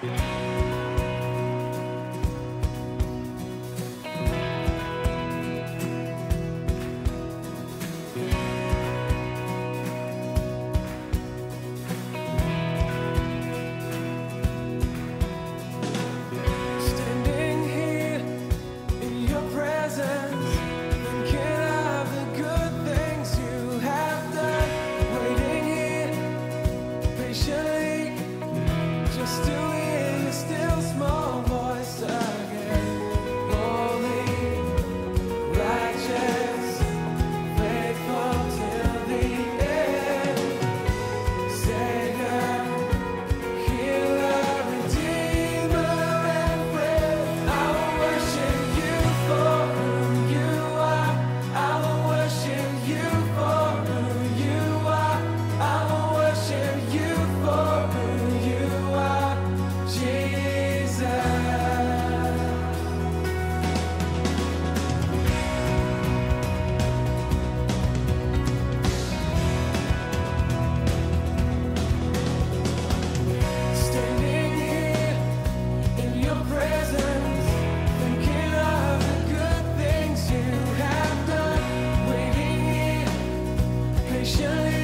Standing here in your presence, thinking of the good things you have done. Waiting here patiently, just to hear your still small voice again. Holy, righteous, faithful till the end. Savior, healer, redeemer, and friend. I will worship you for who you are. I will worship you for who you are. I will worship you for who you are, Jesus. Standing here in your presence, thinking of the good things you have done. Waiting here patiently,